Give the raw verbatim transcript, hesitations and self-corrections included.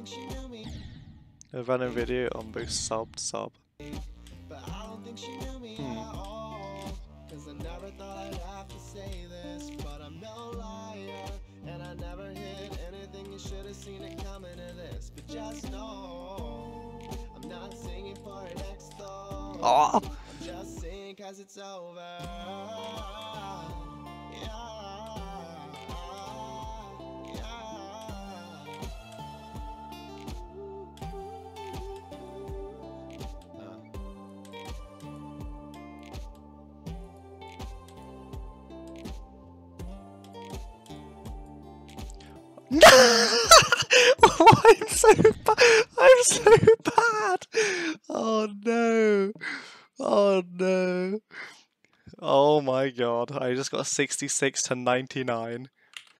A random video on both sub sub. Hmm. Cause I never thought I'd have to say this, but I'm no liar, and I never hid anything. You should have seen it coming to this, but just know I'm not singing for an ex though. Oh. I'm just singing cause it's over. Yeah. No! I'm so bad. I'm so bad. Oh no. Oh no. Oh my god. I just got sixty-six to ninety-nine.